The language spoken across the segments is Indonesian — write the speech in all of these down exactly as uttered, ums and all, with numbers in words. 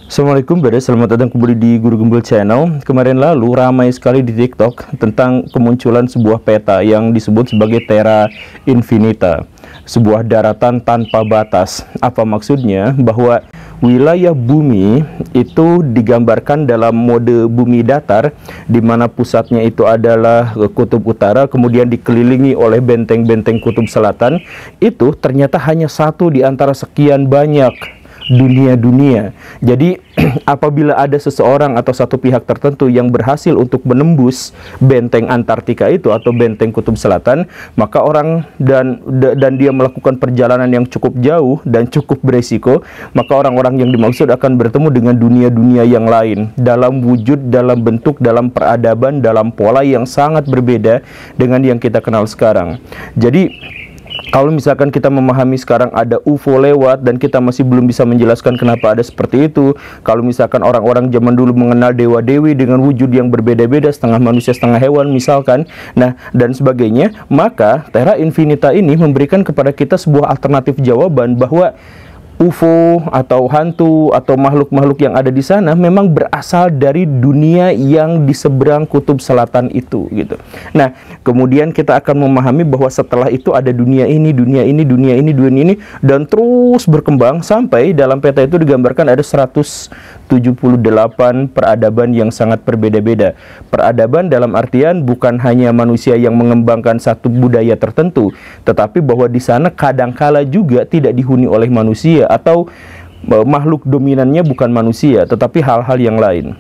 Assalamualaikum brother, selamat datang kembali di Guru Gembul Channel. Kemarin lalu ramai sekali di TikTok tentang kemunculan sebuah peta yang disebut sebagai Terra Infinita, sebuah daratan tanpa batas. Apa maksudnya? Bahwa wilayah bumi itu digambarkan dalam mode bumi datar, di mana pusatnya itu adalah kutub utara, kemudian dikelilingi oleh benteng-benteng kutub selatan. Itu ternyata hanya satu di antara sekian banyak dunia-dunia. Jadi apabila ada seseorang atau satu pihak tertentu yang berhasil untuk menembus benteng Antartika itu atau benteng kutub selatan, maka orang dan dan dia melakukan perjalanan yang cukup jauh dan cukup beresiko, maka orang-orang yang dimaksud akan bertemu dengan dunia-dunia yang lain dalam wujud, dalam bentuk, dalam peradaban, dalam pola yang sangat berbeda dengan yang kita kenal sekarang. Jadi kalau misalkan kita memahami sekarang ada U F O lewat dan kita masih belum bisa menjelaskan kenapa ada seperti itu, kalau misalkan orang-orang zaman dulu mengenal dewa-dewi dengan wujud yang berbeda-beda, setengah manusia setengah hewan misalkan, nah dan sebagainya, maka Terra Infinita ini memberikan kepada kita sebuah alternatif jawaban bahwa U F O atau hantu atau makhluk-makhluk yang ada di sana memang berasal dari dunia yang di seberang kutub selatan itu gitu. Nah, kemudian kita akan memahami bahwa setelah itu ada dunia ini, dunia ini, dunia ini, dunia ini, dan terus berkembang sampai dalam peta itu digambarkan ada seratus tujuh puluh delapan peradaban yang sangat berbeda-beda. Peradaban dalam artian bukan hanya manusia yang mengembangkan satu budaya tertentu, tetapi bahwa di sana kadangkala juga tidak dihuni oleh manusia, atau makhluk dominannya bukan manusia tetapi hal-hal yang lain.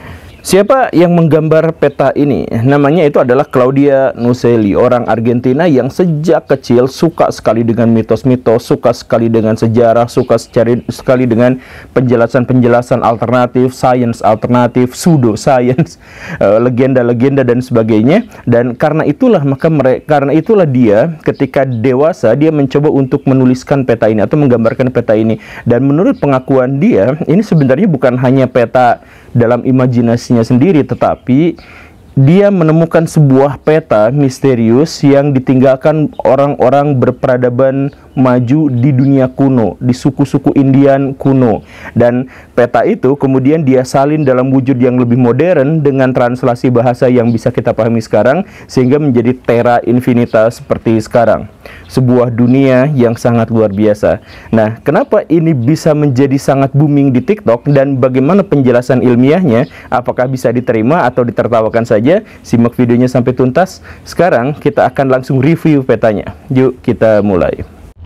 Siapa yang menggambar peta ini? Namanya itu adalah Claudia Nusseli, orang Argentina yang sejak kecil suka sekali dengan mitos-mitos, suka sekali dengan sejarah, suka sekali dengan penjelasan-penjelasan alternatif, sains alternatif, pseudo science, legenda-legenda dan sebagainya. Dan karena itulah maka mereka, karena itulah dia ketika dewasa dia mencoba untuk menuliskan peta ini atau menggambarkan peta ini. Dan menurut pengakuan dia, ini sebenarnya bukan hanya peta dalam imajinasinya sendiri, tetapi dia menemukan sebuah peta misterius yang ditinggalkan orang-orang berperadaban maju di dunia kuno, di suku-suku Indian kuno. Dan peta itu kemudian dia salin dalam wujud yang lebih modern dengan translasi bahasa yang bisa kita pahami sekarang, sehingga menjadi Terra Infinita seperti sekarang. Sebuah dunia yang sangat luar biasa. Nah, kenapa ini bisa menjadi sangat booming di TikTok dan bagaimana penjelasan ilmiahnya? Apakah bisa diterima atau ditertawakan saja? Simak videonya sampai tuntas. Sekarang kita akan langsung review petanya. Yuk kita mulai.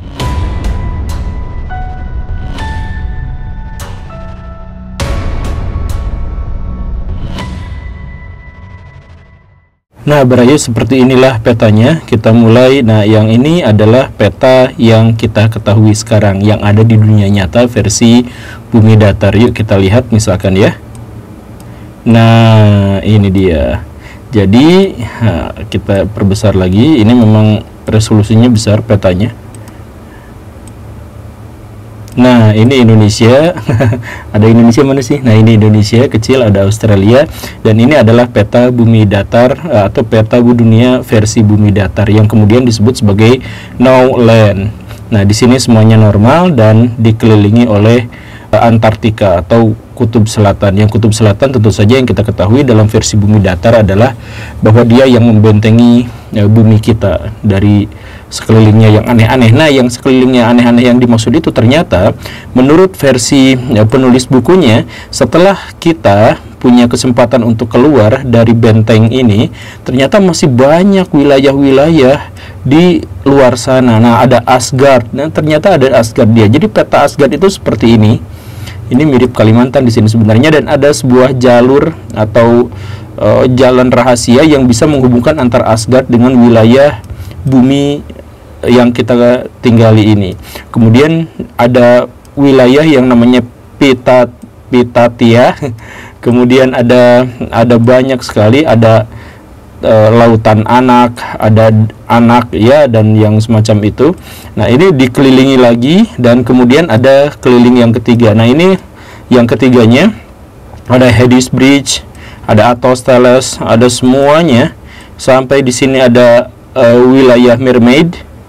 Nah, berayu seperti inilah petanya. Kita mulai. Nah, yang ini adalah peta yang kita ketahui sekarang, yang ada di dunia nyata versi bumi datar. Yuk kita lihat misalkan ya. Nah, ini dia. Jadi nah, kita perbesar lagi. Ini memang resolusinya besar petanya. Nah, ini Indonesia. Ada Indonesia mana sih? Nah, ini Indonesia kecil, ada Australia, dan ini adalah peta bumi datar atau peta dunia versi bumi datar yang kemudian disebut sebagai no land. Nah, di sini semuanya normal dan dikelilingi oleh uh, Antartika atau kutub selatan. Yang kutub selatan tentu saja yang kita ketahui dalam versi bumi datar adalah bahwa dia yang membentengi uh, bumi kita dari sekelilingnya yang aneh-aneh. Nah, yang sekelilingnya aneh-aneh yang dimaksud itu ternyata menurut versi ya, penulis bukunya, setelah kita punya kesempatan untuk keluar dari benteng ini, ternyata masih banyak wilayah-wilayah di luar sana. Nah, ada Asgard. Nah, ternyata ada Asgard dia. Jadi peta Asgard itu seperti ini. Ini mirip Kalimantan di sini sebenarnya, dan ada sebuah jalur atau uh, jalan rahasia yang bisa menghubungkan antara Asgard dengan wilayah bumi yang kita tinggali ini. Kemudian ada wilayah yang namanya Pita Pitatia. Kemudian ada ada banyak sekali, ada e, lautan anak, ada anak ya, dan yang semacam itu. Nah, ini dikelilingi lagi, dan kemudian ada keliling yang ketiga. Nah, ini yang ketiganya ada Hades Bridge, ada Athos Thales, ada semuanya. Sampai di sini ada e, wilayah Mermaid.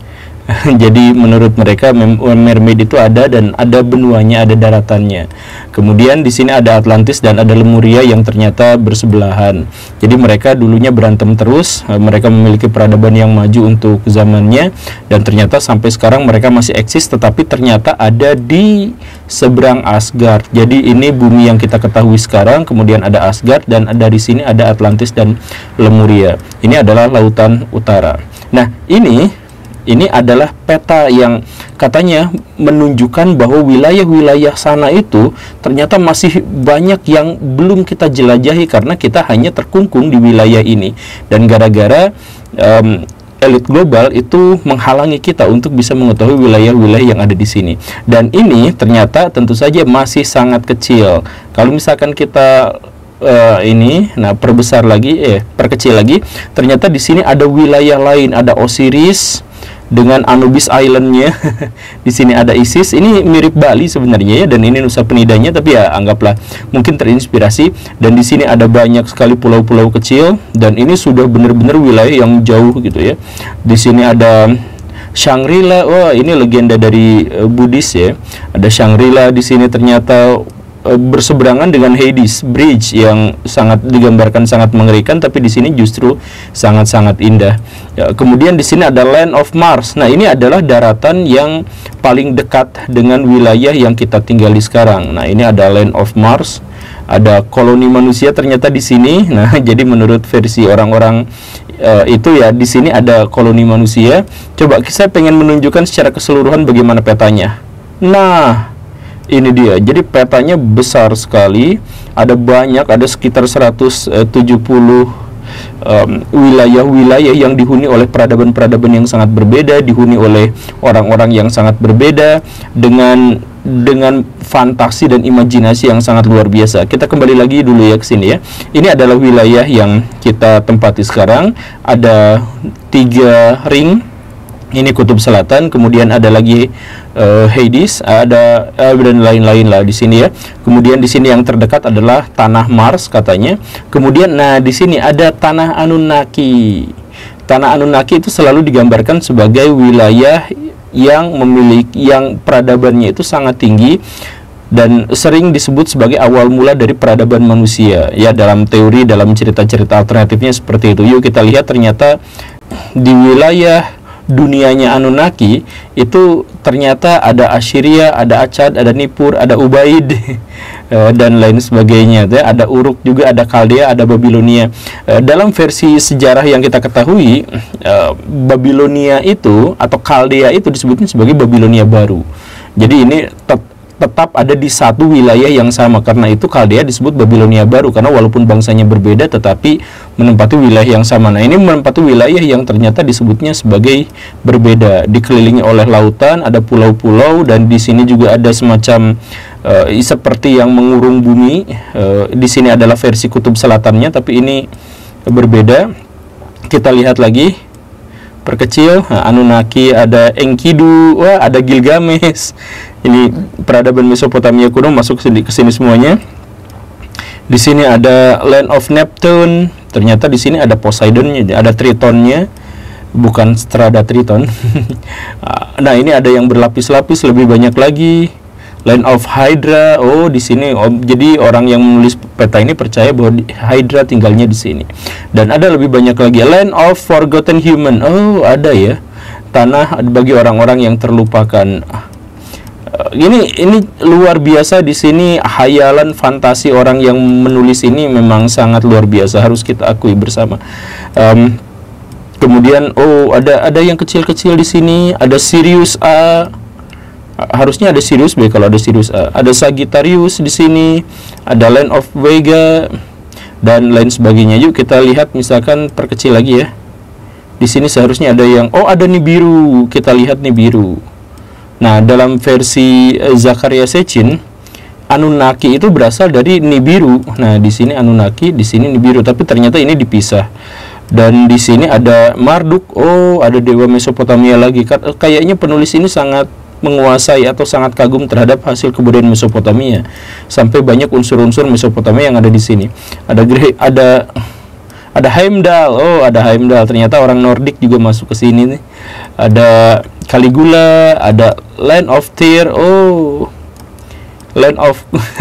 Jadi menurut mereka mermaid itu ada dan ada benuanya, ada daratannya. Kemudian di sini ada Atlantis dan ada Lemuria yang ternyata bersebelahan. Jadi mereka dulunya berantem terus, mereka memiliki peradaban yang maju untuk zamannya dan ternyata sampai sekarang mereka masih eksis, tetapi ternyata ada di seberang Asgard. Jadi ini bumi yang kita ketahui sekarang, kemudian ada Asgard dan ada di sini ada Atlantis dan Lemuria. Ini adalah lautan utara. Nah, ini Ini adalah peta yang katanya menunjukkan bahwa wilayah-wilayah sana itu ternyata masih banyak yang belum kita jelajahi karena kita hanya terkungkung di wilayah ini. Dan gara-gara um, elit global itu menghalangi kita untuk bisa mengetahui wilayah-wilayah yang ada di sini. Dan ini ternyata tentu saja masih sangat kecil. Kalau misalkan kita Uh, ini, nah perbesar lagi, eh perkecil lagi, ternyata di sini ada wilayah lain, ada Osiris dengan Anubis Islandnya. Di sini ada Isis. Ini mirip Bali sebenarnya ya, dan ini Nusa Penidanya, tapi ya anggaplah mungkin terinspirasi. Dan di sini ada banyak sekali pulau-pulau kecil, dan ini sudah benar-benar wilayah yang jauh gitu ya. Di sini ada Shangri-La. Wah, ini legenda dari uh, Buddhis ya. Ada Shangri-La di sini ternyata berseberangan dengan Hades Bridge yang sangat digambarkan sangat mengerikan, tapi di sini justru sangat-sangat indah. Ya, kemudian di sini ada Land of Mars. Nah, ini adalah daratan yang paling dekat dengan wilayah yang kita tinggali sekarang. Nah, ini ada Land of Mars. Ada koloni manusia ternyata di sini. Nah, jadi menurut versi orang-orang uh, itu ya, di sini ada koloni manusia. Coba saya pengen menunjukkan secara keseluruhan bagaimana petanya. Nah, ini dia. Jadi petanya besar sekali, ada banyak, ada sekitar seratus tujuh puluh wilayah-wilayah um, yang dihuni oleh peradaban-peradaban yang sangat berbeda, dihuni oleh orang-orang yang sangat berbeda dengan dengan fantasi dan imajinasi yang sangat luar biasa. Kita kembali lagi dulu ya ke sini ya. Ini adalah wilayah yang kita tempati sekarang. Ada tiga ring. Ini kutub selatan, kemudian ada lagi uh, Hades, ada uh, dan lain-lain lah di sini ya. Kemudian di sini yang terdekat adalah tanah Mars katanya. Kemudian nah di sini ada tanah Anunnaki. Tanah Anunnaki itu selalu digambarkan sebagai wilayah yang memiliki yang peradabannya itu sangat tinggi dan sering disebut sebagai awal mula dari peradaban manusia. Ya, dalam teori, dalam cerita-cerita alternatifnya seperti itu. Yuk kita lihat, ternyata di wilayah dunianya Anunnaki itu ternyata ada Assyria, ada Akkad, ada Nippur, ada Ubaid dan lain sebagainya. Ada Uruk juga, ada Kaldea, ada Babilonia. Dalam versi sejarah yang kita ketahui, Babilonia itu atau Kaldea itu disebutnya sebagai Babilonia baru. Jadi ini tet tetap ada di satu wilayah yang sama. Karena itu Kaldea disebut Babilonia baru, karena walaupun bangsanya berbeda tetapi menempati wilayah yang sama. Nah, ini menempati wilayah yang ternyata disebutnya sebagai berbeda, dikelilingi oleh lautan, ada pulau-pulau, dan di sini juga ada semacam uh, seperti yang mengurung bumi. Uh, di sini adalah versi kutub selatannya, tapi ini berbeda. Kita lihat lagi, perkecil. Nah, Anunnaki, ada Enkidu, wah, ada Gilgamesh. Ini peradaban Mesopotamia kuno masuk ke sini semuanya. Di sini ada Land of Neptune. Ternyata di sini ada Poseidonnya, ada Tritonnya, bukan Strada Triton. Nah, ini ada yang berlapis-lapis lebih banyak lagi. Land of Hydra. Oh, di sini. Oh, jadi orang yang menulis peta ini percaya bahwa Hydra tinggalnya di sini. Dan ada lebih banyak lagi. Land of Forgotten Human. Oh, ada ya. Tanah bagi orang-orang yang terlupakan. Ini ini luar biasa di sini, hayalan fantasi orang yang menulis ini memang sangat luar biasa, harus kita akui bersama. Um, kemudian oh ada ada yang kecil-kecil di sini, ada Sirius A. Harusnya ada Sirius B kalau ada Sirius A. Ada Sagittarius di sini, ada Land of Vega dan lain sebagainya. Yuk kita lihat misalkan perkecil lagi ya. Di sini seharusnya ada yang oh ada Nibiru. Kita lihat Nibiru. Nah, dalam versi uh, Zakaria Sitchin, Anunnaki itu berasal dari Nibiru. Nah, di sini Anunnaki, di sini Nibiru, tapi ternyata ini dipisah. Dan di sini ada Marduk. Oh, ada dewa Mesopotamia lagi. Kayaknya penulis ini sangat menguasai atau sangat kagum terhadap hasil kebudayaan Mesopotamia. Sampai banyak unsur-unsur Mesopotamia yang ada di sini. Ada ada ada Heimdall. Oh, ada Heimdall. Ternyata orang Nordik juga masuk ke sini nih. Ada Caligula, ada Land of Tyr. Oh, Land of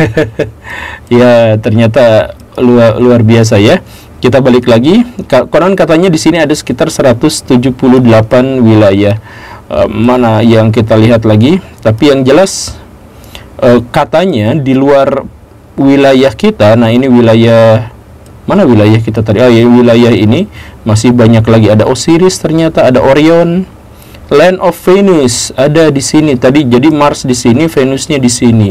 ya ternyata luar luar biasa ya. Kita balik lagi, konon katanya di sini ada sekitar seratus tujuh puluh delapan wilayah. Uh, mana yang kita lihat lagi, tapi yang jelas uh, katanya di luar wilayah kita. Nah, ini wilayah mana wilayah kita tadi? Oh ya, wilayah ini masih banyak lagi. Ada Osiris, ternyata ada Orion, Land of Venus ada di sini tadi. Jadi Mars di sini, Venusnya di sini.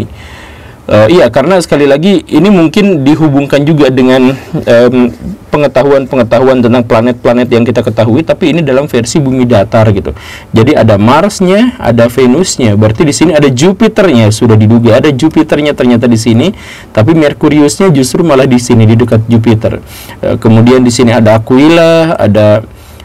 Uh, iya, karena sekali lagi ini mungkin dihubungkan juga dengan pengetahuan-pengetahuan um, tentang planet-planet yang kita ketahui, tapi ini dalam versi bumi datar gitu. Jadi ada Marsnya, ada Venusnya. Berarti di sini ada Jupiternya, sudah diduga ada Jupiternya ternyata di sini, tapi Merkuriusnya justru malah di sini di dekat Jupiter. Uh, kemudian di sini ada Aquila, ada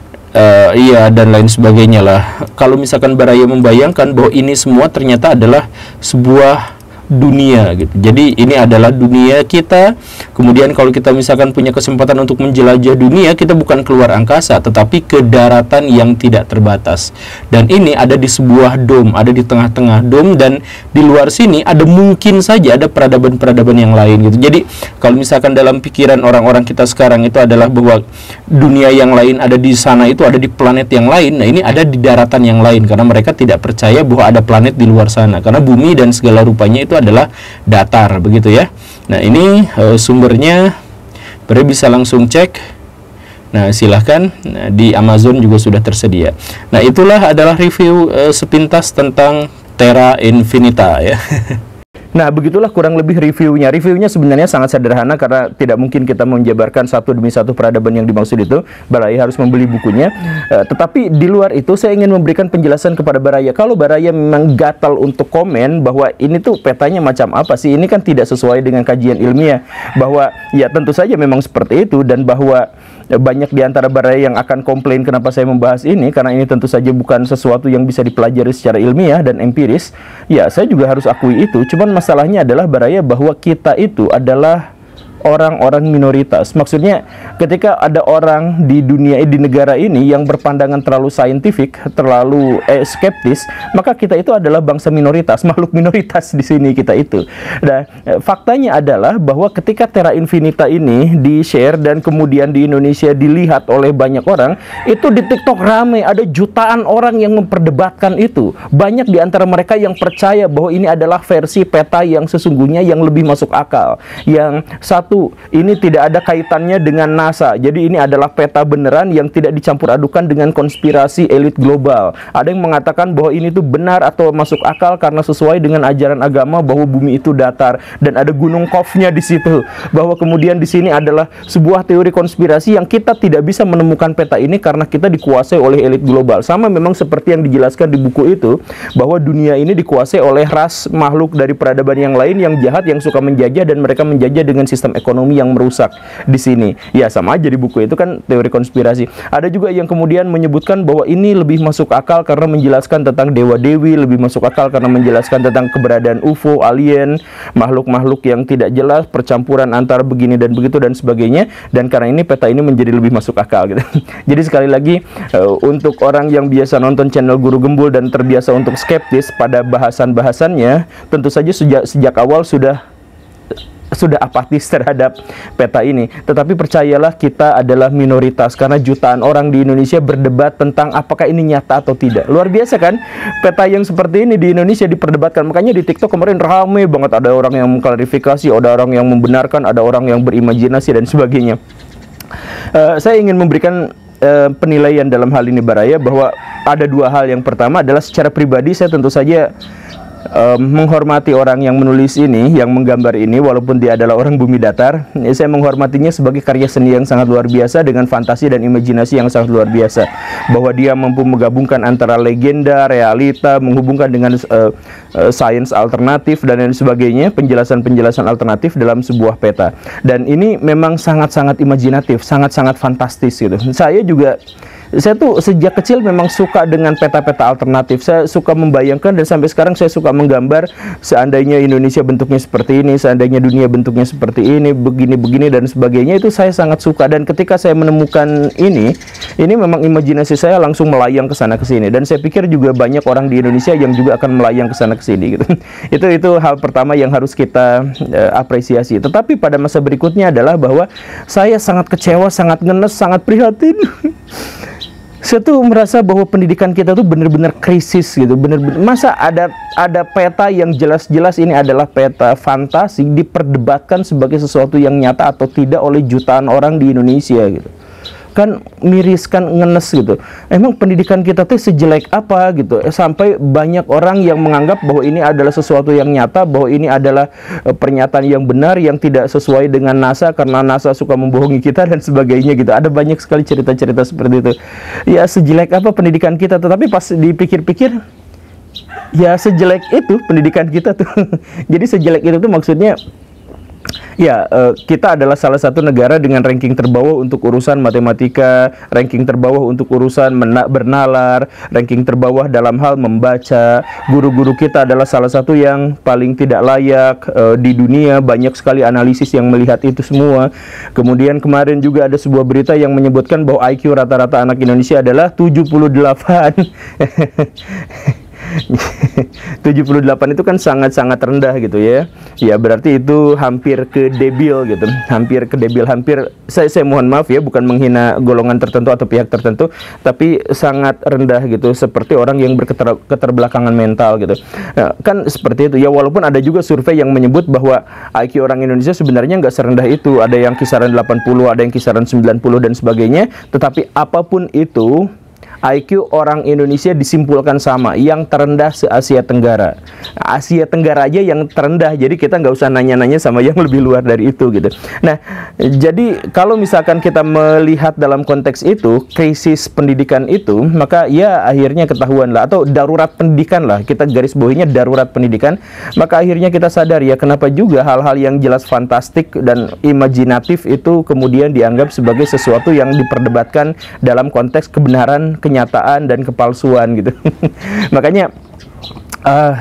Uh, iya dan lain sebagainya lah. Kalau misalkan Baraya membayangkan bahwa ini semua ternyata adalah sebuah dunia gitu. Jadi ini adalah dunia kita. Kemudian kalau kita misalkan punya kesempatan untuk menjelajah dunia, kita bukan keluar angkasa, tetapi ke daratan yang tidak terbatas. Dan ini ada di sebuah dom, ada di tengah-tengah dom, dan di luar sini ada mungkin saja ada peradaban-peradaban yang lain gitu. Jadi kalau misalkan dalam pikiran orang-orang kita sekarang itu adalah bahwa dunia yang lain ada di sana, itu ada di planet yang lain. Nah, ini ada di daratan yang lain karena mereka tidak percaya bahwa ada planet di luar sana, karena bumi dan segala rupanya itu adalah datar begitu ya. Nah, ini uh, sumbernya Bre bisa langsung cek. Nah, silahkan, nah, di Amazon juga sudah tersedia. Nah, itulah adalah review uh, sepintas tentang Terra Infinita ya. Nah, begitulah kurang lebih reviewnya. Reviewnya sebenarnya sangat sederhana karena tidak mungkin kita menjabarkan satu demi satu peradaban yang dimaksud itu. Baraya harus membeli bukunya. Uh, tetapi di luar itu saya ingin memberikan penjelasan kepada Baraya. Kalau Baraya memang gatal untuk komen bahwa ini tuh petanya macam apa sih, ini kan tidak sesuai dengan kajian ilmiah. Bahwa ya tentu saja memang seperti itu, dan bahwa banyak di antara Baraya yang akan komplain kenapa saya membahas ini, karena ini tentu saja bukan sesuatu yang bisa dipelajari secara ilmiah dan empiris. Ya, saya juga harus akui itu. Cuman masalahnya adalah Baraya bahwa kita itu adalah orang-orang minoritas. Maksudnya ketika ada orang di dunia di negara ini yang berpandangan terlalu saintifik, terlalu eh, skeptis, maka kita itu adalah bangsa minoritas, makhluk minoritas di sini kita itu. Nah, eh, faktanya adalah bahwa ketika Terra Infinita ini di-share dan kemudian di Indonesia dilihat oleh banyak orang, itu di TikTok ramai, ada jutaan orang yang memperdebatkan itu. Banyak di antara mereka yang percaya bahwa ini adalah versi peta yang sesungguhnya yang lebih masuk akal. Yang satu, ini tidak ada kaitannya dengan NASA. Jadi ini adalah peta beneran yang tidak dicampur adukan dengan konspirasi elit global. Ada yang mengatakan bahwa ini tuh benar atau masuk akal karena sesuai dengan ajaran agama bahwa bumi itu datar dan ada gunung Khofnya di situ. Bahwa kemudian di sini adalah sebuah teori konspirasi yang kita tidak bisa menemukan peta ini karena kita dikuasai oleh elit global. Sama memang seperti yang dijelaskan di buku itu, bahwa dunia ini dikuasai oleh ras makhluk dari peradaban yang lain yang jahat, yang suka menjajah, dan mereka menjajah dengan sistem ekonomi yang merusak di sini. Ya, sama aja di buku itu kan teori konspirasi. Ada juga yang kemudian menyebutkan bahwa ini lebih masuk akal karena menjelaskan tentang dewa-dewi, lebih masuk akal karena menjelaskan tentang keberadaan U F O, alien, makhluk-makhluk yang tidak jelas, percampuran antara begini dan begitu dan sebagainya. Dan karena ini peta ini menjadi lebih masuk akal gitu. Jadi sekali lagi, uh, untuk orang yang biasa nonton channel Guru Gembul dan terbiasa untuk skeptis pada bahasan-bahasannya, tentu saja sejak sejak awal sudah sudah apatis terhadap peta ini. Tetapi percayalah, kita adalah minoritas karena jutaan orang di Indonesia berdebat tentang apakah ini nyata atau tidak. Luar biasa kan, peta yang seperti ini di Indonesia diperdebatkan. Makanya di TikTok kemarin rame banget, ada orang yang mengklarifikasi, ada orang yang membenarkan, ada orang yang berimajinasi dan sebagainya. uh, Saya ingin memberikan uh, penilaian dalam hal ini Baraya, bahwa ada dua hal. Yang pertama adalah secara pribadi saya tentu saja Uh, menghormati orang yang menulis ini, yang menggambar ini, walaupun dia adalah orang bumi datar. Ya, saya menghormatinya sebagai karya seni yang sangat luar biasa dengan fantasi dan imajinasi yang sangat luar biasa. Bahwa dia mampu menggabungkan antara legenda, realita, menghubungkan dengan uh, uh, sains alternatif dan lain sebagainya, penjelasan-penjelasan alternatif dalam sebuah peta. Dan ini memang sangat-sangat imajinatif, sangat-sangat fantastis gitu. Saya juga saya tuh sejak kecil memang suka dengan peta-peta alternatif. Saya suka membayangkan dan sampai sekarang saya suka menggambar seandainya Indonesia bentuknya seperti ini, seandainya dunia bentuknya seperti ini, begini-begini dan sebagainya. Itu saya sangat suka, dan ketika saya menemukan ini, ini memang imajinasi saya langsung melayang ke sana ke sini, dan saya pikir juga banyak orang di Indonesia yang juga akan melayang ke sana ke sini gitu. Itu itu hal pertama yang harus kita uh, apresiasi. Tetapi pada masa berikutnya adalah bahwa saya sangat kecewa, sangat ngenes, sangat prihatin. Saya tuh merasa bahwa pendidikan kita tuh benar-benar krisis gitu, benar-benar. Masa ada ada peta yang jelas-jelas ini adalah peta fantasi diperdebatkan sebagai sesuatu yang nyata atau tidak oleh jutaan orang di Indonesia gitu. Kan miris, kan ngenes gitu. Emang pendidikan kita tuh sejelek apa gitu, eh, sampai banyak orang yang menganggap bahwa ini adalah sesuatu yang nyata, bahwa ini adalah eh, pernyataan yang benar yang tidak sesuai dengan NASA karena NASA suka membohongi kita dan sebagainya gitu. Ada banyak sekali cerita-cerita seperti itu. Ya sejelek apa pendidikan kita, tetapi pas dipikir-pikir ya sejelek itu pendidikan kita tuh. Jadi sejelek itu tuh maksudnya ya, uh, kita adalah salah satu negara dengan ranking terbawah untuk urusan matematika, ranking terbawah untuk urusan bernalar, ranking terbawah dalam hal membaca. Guru-guru kita adalah salah satu yang paling tidak layak uh, di dunia. Banyak sekali analisis yang melihat itu semua. Kemudian kemarin juga ada sebuah berita yang menyebutkan bahwa I Q rata-rata anak Indonesia adalah tujuh puluh delapan. tujuh puluh delapan itu kan sangat-sangat rendah gitu ya. Ya berarti itu hampir ke debil gitu. Hampir ke debil, hampir saya, saya mohon maaf ya, bukan menghina golongan tertentu atau pihak tertentu, tapi sangat rendah gitu, seperti orang yang berketerbelakangan mental gitu. Nah, kan seperti itu ya, walaupun ada juga survei yang menyebut bahwa I Q orang Indonesia sebenarnya nggak serendah itu. Ada yang kisaran delapan puluh, ada yang kisaran sembilan puluh dan sebagainya. Tetapi apapun itu, I Q orang Indonesia disimpulkan sama, yang terendah se-Asia Tenggara. Asia Tenggara aja yang terendah, jadi kita nggak usah nanya-nanya sama yang lebih luar dari itu gitu. Nah, jadi kalau misalkan kita melihat dalam konteks itu, krisis pendidikan itu, maka ya akhirnya ketahuan lah, atau darurat pendidikan lah, kita garis bawahinya darurat pendidikan. Maka akhirnya kita sadar ya, kenapa juga hal-hal yang jelas fantastik dan imajinatif itu kemudian dianggap sebagai sesuatu yang diperdebatkan dalam konteks kebenaran, kenyataan dan kepalsuan gitu. Makanya uh,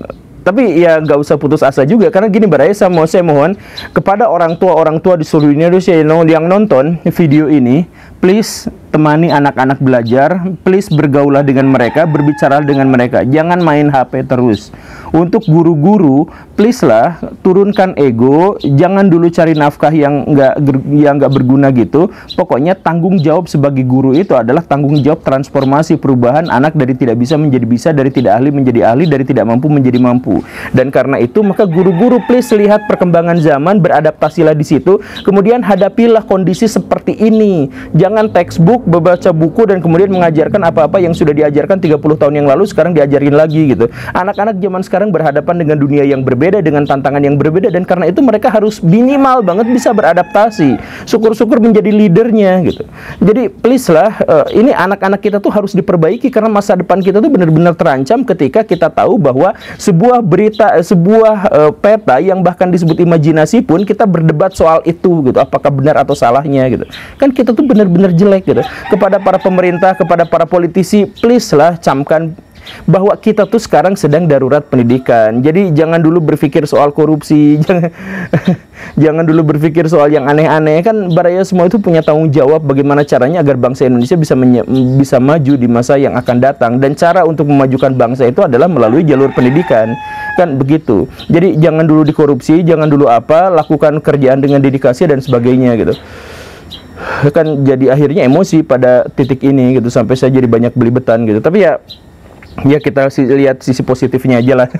tapi ya nggak usah putus asa juga, karena gini Baraya, saya, mau, saya mohon kepada orang tua orang tua di seluruh Indonesia yang nonton video ini, please temani anak-anak belajar, please bergaulah dengan mereka, berbicara dengan mereka, jangan main H P terus. Untuk guru-guru, please lah turunkan ego, jangan dulu cari nafkah yang nggak yang nggak berguna gitu. Pokoknya tanggung jawab sebagai guru itu adalah tanggung jawab transformasi perubahan anak dari tidak bisa menjadi bisa, dari tidak ahli menjadi ahli, dari tidak mampu menjadi mampu. Dan karena itu maka guru-guru please lihat perkembangan zaman, beradaptasilah di situ, kemudian hadapilah kondisi seperti ini. Jangan textbook, membaca buku dan kemudian mengajarkan apa-apa yang sudah diajarkan tiga puluh tahun yang lalu sekarang diajarin lagi gitu. Anak-anak zaman sekarang berhadapan dengan dunia yang berbeda, dengan tantangan yang berbeda, dan karena itu mereka harus minimal banget bisa beradaptasi. Syukur-syukur menjadi leadernya gitu. Jadi please lah, uh, ini anak-anak kita tuh harus diperbaiki, karena masa depan kita tuh benar-benar terancam ketika kita tahu bahwa sebuah berita, sebuah uh, peta yang bahkan disebut imajinasi pun kita berdebat soal itu gitu, apakah benar atau salahnya gitu. Kan kita tuh benar-benar jelek gitu. Kepada para pemerintah, kepada para politisi, please lah camkan bahwa kita tuh sekarang sedang darurat pendidikan. Jadi jangan dulu berpikir soal korupsi, jangan jangan dulu berpikir soal yang aneh-aneh. Kan Baraya semua itu punya tanggung jawab bagaimana caranya agar bangsa Indonesia bisa bisa maju di masa yang akan datang, dan cara untuk memajukan bangsa itu adalah melalui jalur pendidikan. Kan begitu. Jadi jangan dulu dikorupsi, jangan dulu apa, lakukan kerjaan dengan dedikasi dan sebagainya gitu. Kan jadi akhirnya emosi pada titik ini gitu, sampai saya jadi banyak belibetan gitu. Tapi ya ya kita lihat sisi positifnya aja lah.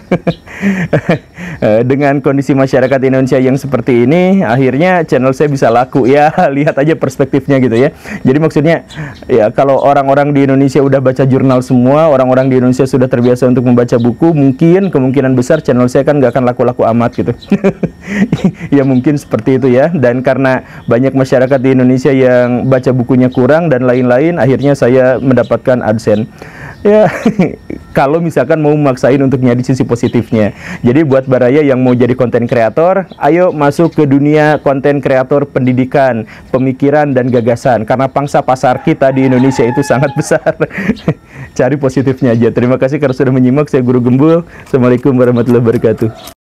Dengan kondisi masyarakat Indonesia yang seperti ini, akhirnya channel saya bisa laku ya. Lihat aja perspektifnya gitu ya. Jadi maksudnya ya, kalau orang-orang di Indonesia udah baca jurnal semua, orang-orang di Indonesia sudah terbiasa untuk membaca buku, mungkin kemungkinan besar channel saya kan nggak akan laku-laku amat gitu. Ya mungkin seperti itu ya. Dan karena banyak masyarakat di Indonesia yang baca bukunya kurang dan lain-lain, akhirnya saya mendapatkan AdSense. Ya, kalau misalkan mau memaksain untuk nyari sisi positifnya. Jadi buat Baraya yang mau jadi konten kreator, ayo masuk ke dunia konten kreator pendidikan, pemikiran dan gagasan. Karena pangsa pasar kita di Indonesia itu sangat besar. Cari positifnya aja. Terima kasih karena sudah menyimak. Saya Guru Gembul. Assalamualaikum warahmatullahi wabarakatuh.